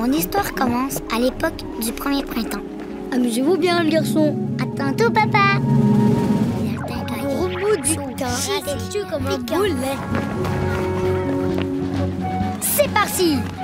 Mon histoire commence à l'époque du premier printemps. Amusez-vous bien, le garçon. À tantôt, papa. Gros bout du temps, comme un boulet. C'est parti.